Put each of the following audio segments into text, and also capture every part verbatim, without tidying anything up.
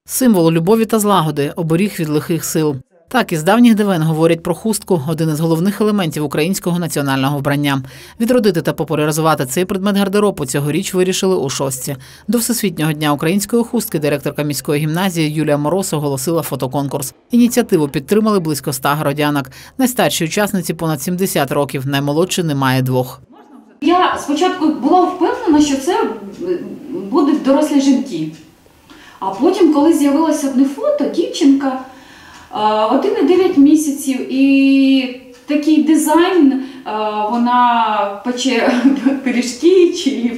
Символ любові та злагоди – оберіг від лихих сил. Так, із давніх давен говорять про хустку – один із головних елементів українського національного вбрання. Відродити та популяризувати цей предмет гардеробу цьогоріч вирішили у шостці. До Всесвітнього дня української хустки директорка міської гімназії Юлія Мороз оголосила фотоконкурс. Ініціативу підтримали близько ста городянок. Найстаршій учасниці понад сімдесят років, наймолодші немає двох. Я спочатку була впевнена, що це будуть дорослі жінки. А потім, коли з'явилося одне фото, дівчинка, один і дев'ять місяців, і такий дизайн, вона пече пиріжки чи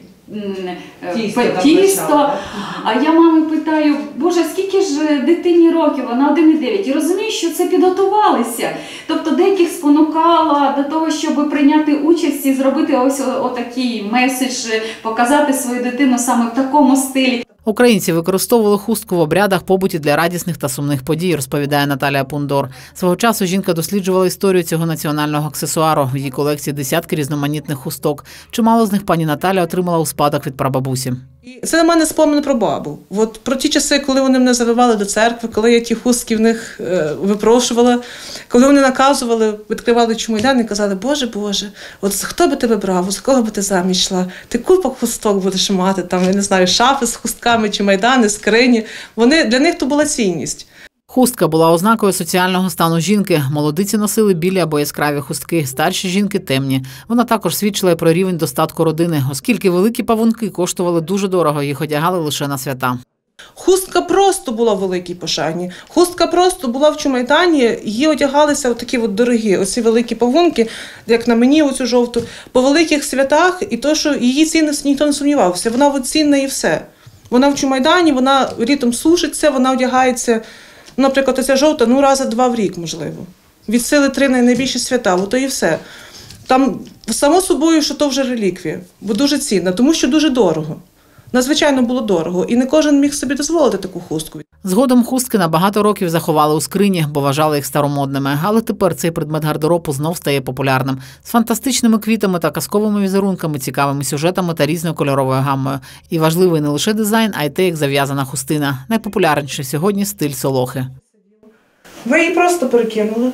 тісто. тісто. А я мами питаю, боже, скільки ж дитині років? Вона один і дев'ять. І розумію, що це підготувалися. Тобто деяких спонукала до того, щоб прийняти участь і зробити ось отакий меседж, показати свою дитину саме в такому стилі. Українці використовували хустку в обрядах, побуті для радісних та сумних подій, розповідає Наталія Пундор. Свого часу жінка досліджувала історію цього національного аксесуару. В її колекції десятки різноманітних хусток. Чимало з них пані Наталя отримала у спадок від прабабусі. Це на мене спомин про бабу. От про ті часи, коли вони мене завивали до церкви, коли я ті хустки в них е, випрошувала, коли вони наказували, відкривали чумайдан і казали, Боже, Боже, от хто би тебе брав, з кого би ти заміж йшла? Ти купа хусток будеш мати, там, я не знаю, шафи з хустками, чумайдани, скрині. Вони, для них то була цінність. Хустка була ознакою соціального стану жінки. Молодиці носили білі або яскраві хустки, старші жінки – темні. Вона також свідчила про рівень достатку родини, оскільки великі павунки коштували дуже дорого, їх одягали лише на свята. Хустка просто була в великій пошані. Хустка просто була в чумайдані, її одягалися отакі от дорогі, оці великі павунки, як на мені оцю жовту, по великих святах, і то, що її цінності ніхто не сумнівався. Вона от цінна і все. Вона в чумайдані, вона літом сушиться, вона одягається. Наприклад, оця жовта, ну, рази два в рік, можливо. Від сили три найбільші свята, ото і все. Там, само собою, що то вже реліквія, бо дуже цінна, тому що дуже дорого. Надзвичайно було дорого, і не кожен міг собі дозволити таку хустку. Згодом хустки на багато років заховали у скрині, бо вважали їх старомодними. Але тепер цей предмет гардеробу знов стає популярним. З фантастичними квітами та казковими візерунками, цікавими сюжетами та різнокольоровою гаммою. І важливий не лише дизайн, а й те, як зав'язана хустина. Найпопулярніший сьогодні – стиль солохи. Ви її просто перекинули.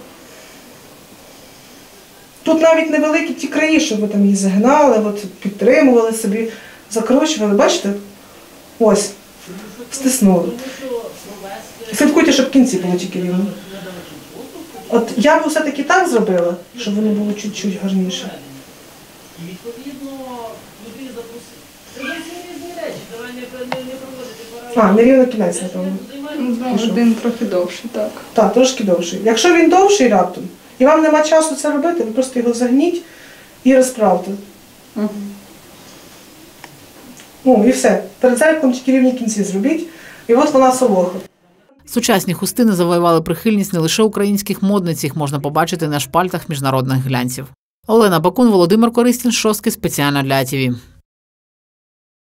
Тут навіть невеликі ті краї, щоб ви там її загнали, от, підтримували собі, закручували. Бачите? Ось. Стиснули. Слідкуйте, щоб в кінці було тільки рівно. От я б все-таки так зробила, щоб воно було чуть-чуть гарніше. А, нерівно кінець, напевно. Один трохи довший, так. Так, трошки довший. Якщо він довший раптом, і вам нема часу це робити, ви просто його загніть і розправте. Угу. Ну, і все. Перед зеркалом тільки рівні кінці зробіть, і от вона солоха. Сучасні хустини завоювали прихильність не лише українських модниць, їх можна побачити на шпальтах міжнародних глянців. Олена Бакун, Володимир Користін, шостки, спеціально для АТВ.